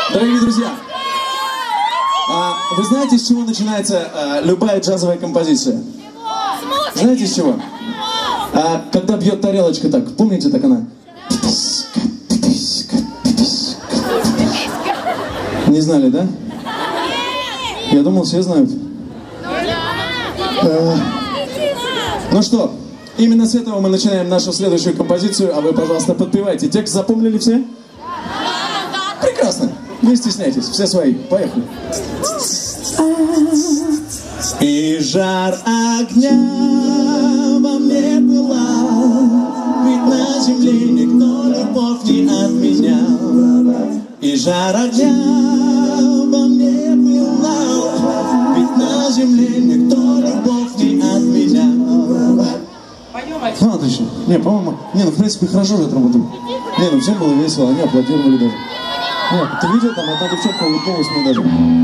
Дорогие друзья, вы знаете, с чего начинается любая джазовая композиция? Знаете, с чего? Когда бьет тарелочка так, помните, так она? Не знали, да? Я думал, все знают. Ну что, именно с этого мы начинаем нашу следующую композицию, а вы, пожалуйста, подпевайте. Текст запомнили все? Прекрасно. Не стесняйтесь, все свои. Поехали. И жар огня во мне пылал, ведь на земле никто любовь не отменял. И жар огня во мне пылал, ведь на земле никто любовь не отменял. Ну, отлично. Не, по-моему, в принципе, хорошо же отработали. Не, ну всем было весело, они аплодировали даже. Нет, ты видел, там одна девчонка улыбнулась мне даже.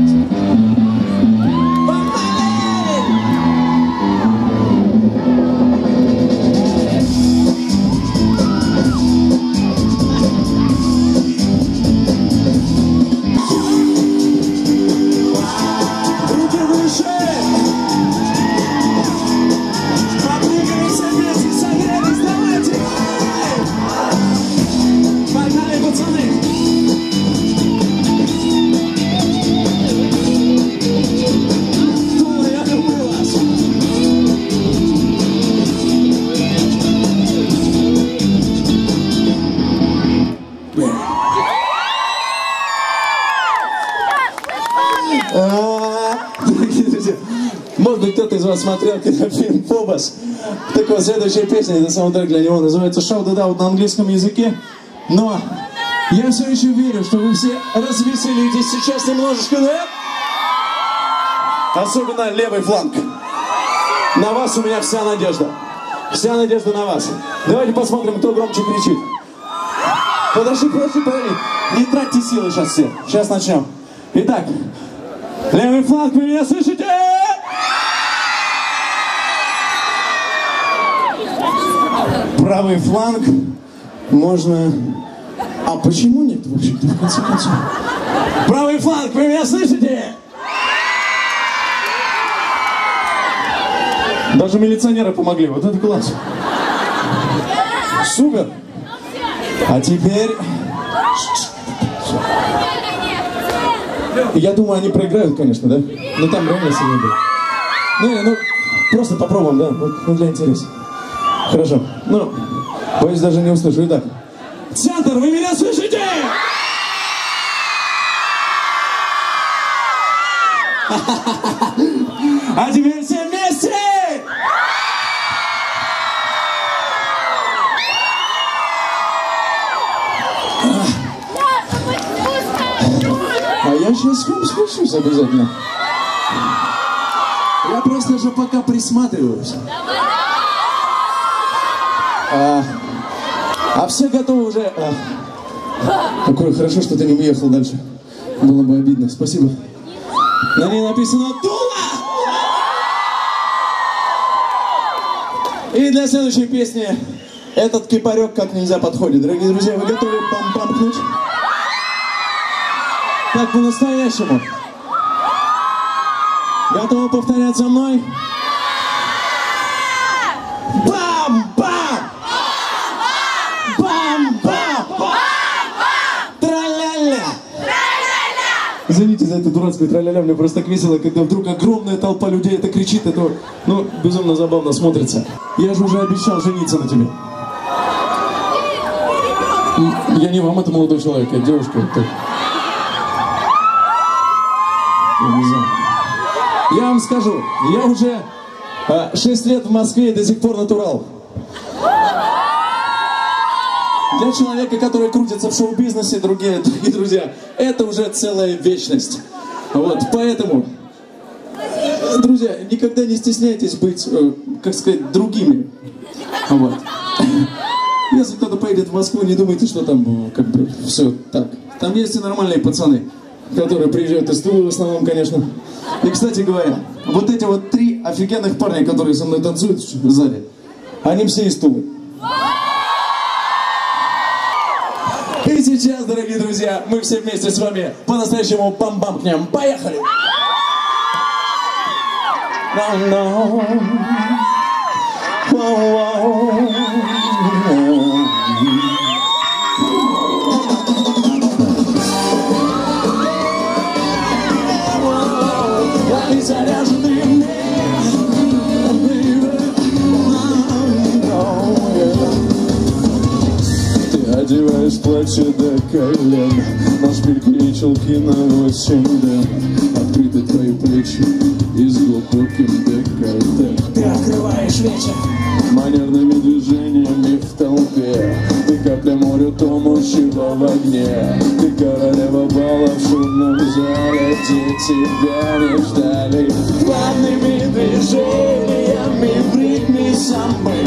Может быть, кто-то из вас смотрел кинофильм «Фобос». Так вот, следующая песня, это саундтрек для него, называется «Shout It Out» на английском языке. Но я все еще верю, что вы все развеселитесь сейчас немножечко, да? Особенно левый фланг. На вас у меня вся надежда. Вся надежда на вас. Давайте посмотрим, кто громче кричит. Подожди. Не тратьте силы сейчас все. Сейчас начнем. Итак, левый фланг, вы меня слышите? Правый фланг можно... А почему нет, в общем-то, в конце концов? Правый фланг, вы меня слышите? Даже милиционеры помогли, вот это класс. Супер. А теперь... Я думаю, они проиграют, конечно, да? Но там реально сильно было. Ну, просто попробуем, да? Ну, для интереса. Хорошо. Ну, боюсь, даже не услышу. Итак, центр, вы меня слышите? А теперь все вместе! А я сейчас к вам спущусь обязательно. Я просто же пока присматриваюсь. А все готовы уже? Какое хорошо, что ты не уехал дальше. Было бы обидно. Спасибо. На ней написано «Тула». И для следующей песни этот кипарек как нельзя подходит. Дорогие друзья, вы готовы пам-памкнуть? Так по-настоящему. Готовы повторять за мной? Бам-бам! Бам-бам! Тра-ля-ля! Извините за это дурацкое тра-ля-ля, мне просто так весело, когда вдруг огромная толпа людей это кричит, это, ну, безумно забавно смотрится. Я же уже обещал жениться на тебе. Я не вам, это молодой человек, а девушка. Это... Я не знаю. Я вам скажу, я уже 6 лет в Москве и до сих пор натурал. Для человека, который крутится в шоу-бизнесе, дорогие друзья, это уже целая вечность. Вот, поэтому, друзья, никогда не стесняйтесь быть, как сказать, другими. Вот. Если кто-то поедет в Москву, не думайте, что там как бы все так. Там есть и нормальные пацаны, которые приезжают из Тулы в основном, конечно. И, кстати говоря, вот эти вот 3 офигенных парня, которые со мной танцуют сзади, они все из Тулы. И сейчас, дорогие друзья, мы все вместе с вами по-настоящему пам-бамкнем. Поехали! Одеваешь платье до колен, на шпильке и чулки на 8 ден. Открыты твои плечи и с глубоким декольте. Ты открываешь вечер манерными движениями в толпе. Ты капля моря, тонущего в огне. Ты королева бала в шумном зале, где тебя не ждали. плавными движениями в ритме самбы.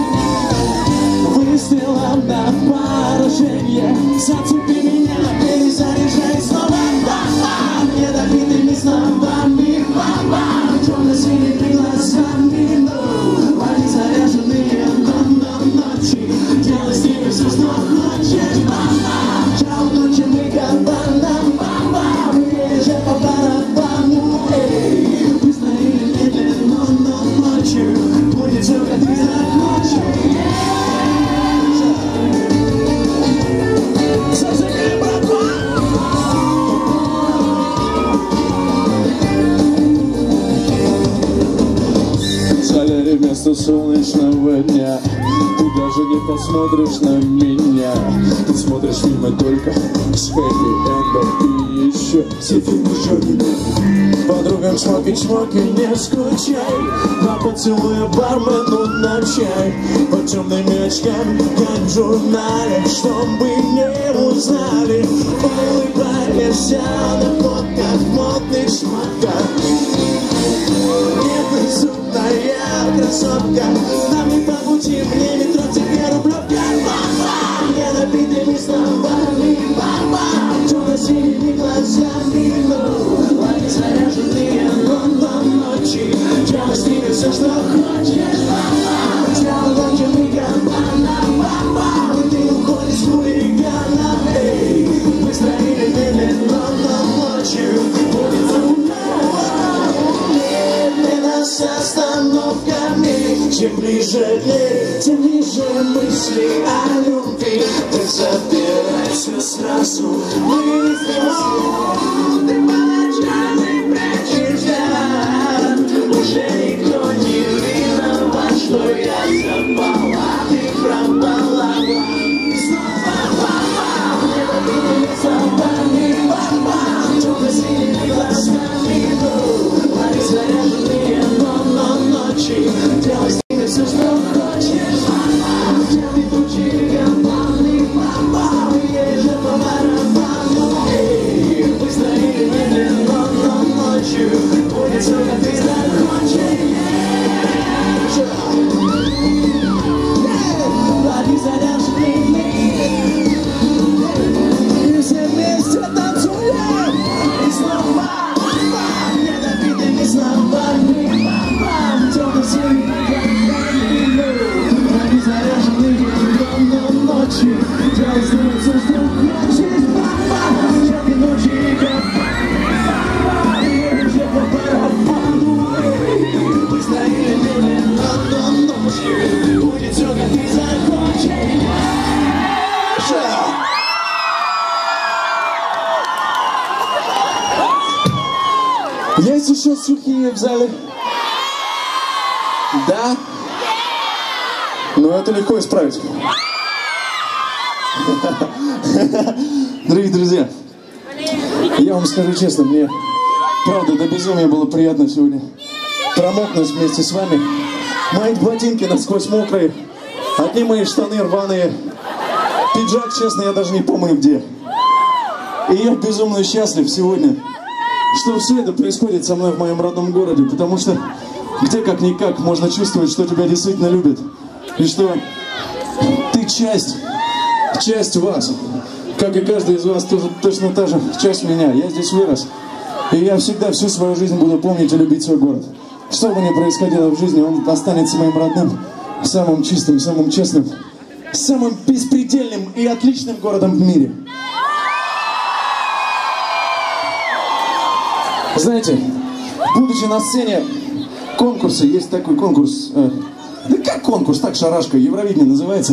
Выстрелом на поражение. Зацепи меня, перезаряжай снова. Недобитыми словами, темно-синими глазами. Они заряженные ночи. Делай с ними все, что хочешь. Чао, ночи мы кабаном. Едешь по барабану. Быстро или медленно, но ночью будет все, как ты захочешь. Вместо солнечного дня ты даже не посмотришь на меня. Ты смотришь фильмы только с хэппи-эндом. И еще все фильмы Джонни. Подругам чмоки-чмоки, не скучай. Два поцелуя бармену на чай. Под темными очками, как в журнале, чтобы не узнали. Улыбаешься на фотках, модных шмотках. Безумная красотка. Нам не по пути, мне метро, тебе рублевка. Недобитыми словами, темно-синими глазами. Они заряженные, но ночи. Делай с ними все, что хочешь. Делай ночами кабаном. Ты уходишь в хулиганов. Быстро или медленно, но ночью будет с остановками. Чем ближе день, тем ниже мысли о любви. Ты забирайся сразу. Мы здесь, ты по ночам и прячешься. Уже никто не виноват, что я запала, ты пропала. Снова попал, недобитыми словами, темно-синими глазами. Они заряженные, но ночи. Делай с ними все, что хочешь. Делай тучи, компании, езжай по барабану. Быстро или медленно, но ночью будет все, как ты захочешь. Они заряженные, и все вместе танцуем. И снова недобитыми словами, темно-синими глазами. Они заряженные, но ночи. Делай с ними все, что хочешь. Темные ночи, езжай по барабану. Быстро или медленно, но ночью будет все, как ты захочешь. Есть еще сухие в зале? Да? Но это легко исправить. Дорогие друзья, я вам скажу честно, мне правда до безумия было приятно сегодня промокнуть вместе с вами. Мои ботинки насквозь мокрые, одни мои штаны рваные, пиджак, честно, я даже не помню где. И я безумно счастлив сегодня, что все это происходит со мной в моем родном городе, потому что где как-никак можно чувствовать, что тебя действительно любят, и что ты часть вас, как и каждый из вас, тоже, точно та же часть меня. Я здесь вырос, и я всегда всю свою жизнь буду помнить и любить свой город. Что бы ни происходило в жизни, он останется моим родным, самым чистым, самым честным, самым беспредельным и отличным городом в мире. Знаете, будучи на сцене конкурса, есть такой конкурс, да как конкурс, так шарашка, Евровидение называется.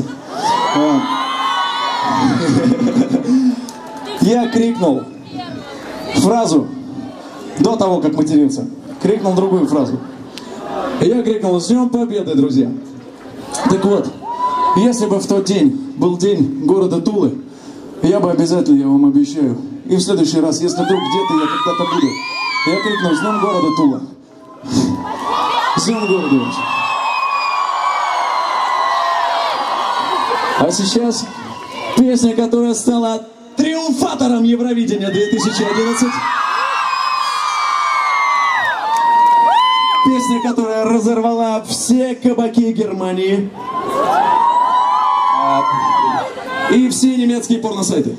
Я крикнул фразу до того, как матерился. Крикнул другую фразу. Я крикнул: «С Днем Победы, друзья!» Так вот, если бы в тот день был день города Тулы, я бы обязательно, я вам обещаю, и в следующий раз, если вдруг где-то я когда-то буду, я крикну: «С Днем города Тула!» С Днем города ваш! А сейчас песня, которая стала триумфатором Евровидения 2011. Песня, которая разорвала все кабаки Германии и все немецкие порносайты.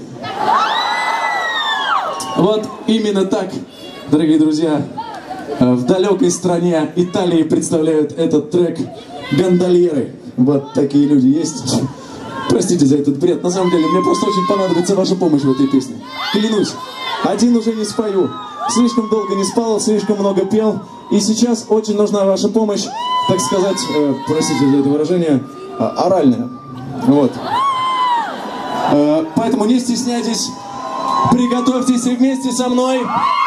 Вот именно так, дорогие друзья, в далекой стране Италии представляют этот трек гондольеры. Вот такие люди есть. Простите за этот бред. На самом деле, мне просто очень понадобится ваша помощь в этой песне. Клянусь, один уже не спою. Слишком долго не спал, слишком много пел. И сейчас очень нужна ваша помощь, так сказать, простите за это выражение, оральная. Вот. Поэтому не стесняйтесь, приготовьтесь и вместе со мной.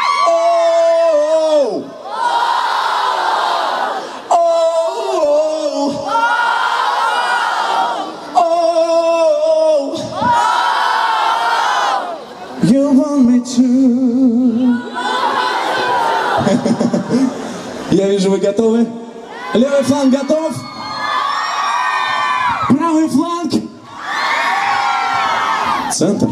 You want me to. Я вижу, вы готовы. Левый фланг готов. Правый фланг. Центр.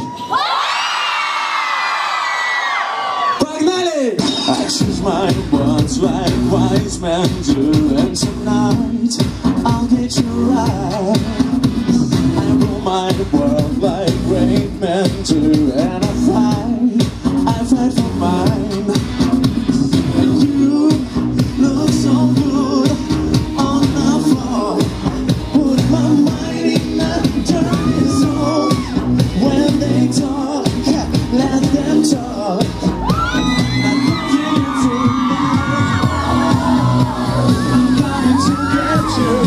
Погнали! I choose my words like wise men do, and tonight I'll get you right. I rule my world like great men do, and I fight for mine. And you look so good on the floor. Put my mind in a dirty zone. When they talk, let them talk. I'm looking tonight. I'm coming to get you.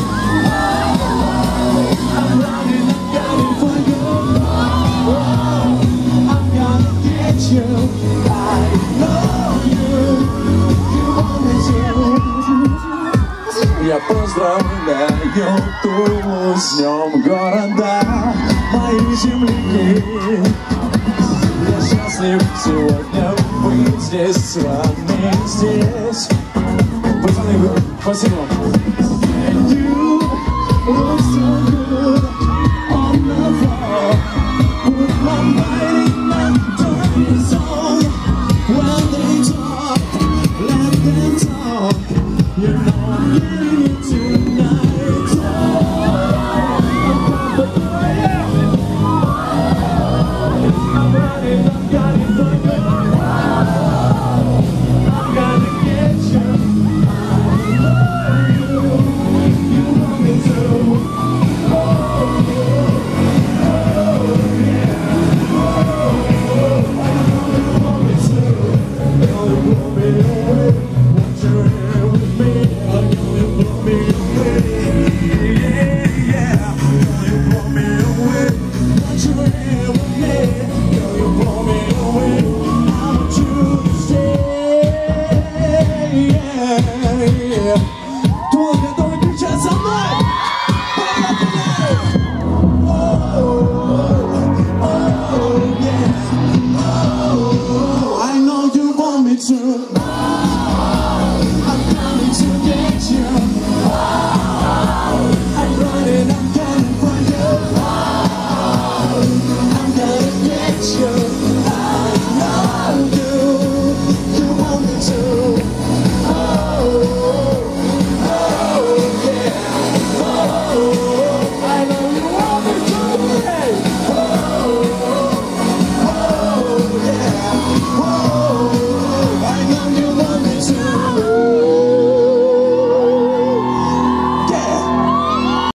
I'm running, I'm gunning for you. I'm gonna get you. I know you. You want me to. Я поздравляю Тулу с Днем города, моей земляки. Я счастлив сегодня быть здесь с вами, здесь. Пацаны, спасибо. And you look so